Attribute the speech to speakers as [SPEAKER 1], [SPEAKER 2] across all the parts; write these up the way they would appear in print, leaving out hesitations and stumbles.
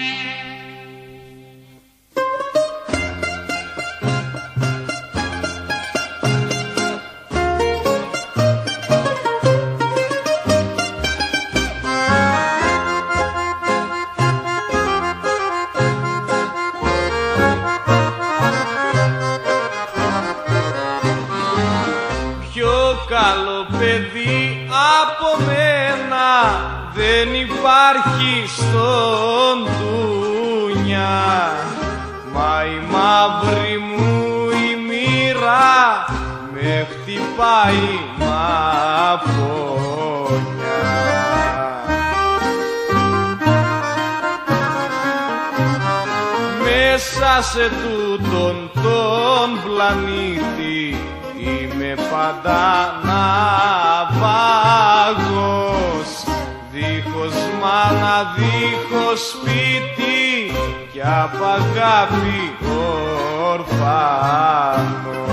[SPEAKER 1] Καλό παιδί από μένα δεν υπάρχει στον ντούνια, μα η μαύρη μου η μοίρα με χτυπάει μαφόνια. Μέσα σε τούτον τον πλανήτη είμαι πάντα ναυάγος, δίχως μάνα, δίχως σπίτι κι απ' αγάπη ορφάνος.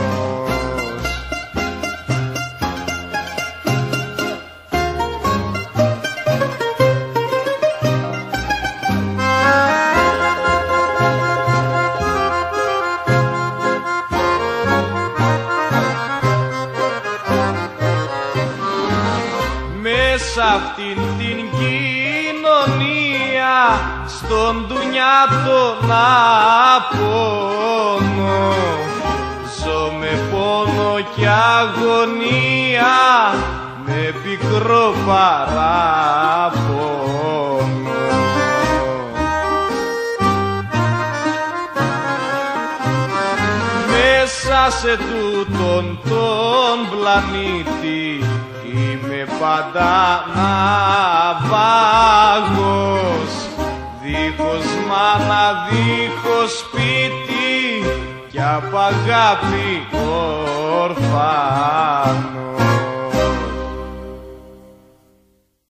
[SPEAKER 1] Σ' αυτήν την κοινωνία στον ντουνιά τον απόνο ζω με πόνο και αγωνία, με πικρό παράπονο. Μέσα σε τούτον τον πλανήτη είμαι πάντα ναυάγος, δίχως μάνα, δίχως σπίτι κι απ' αγάπη ορφάνος.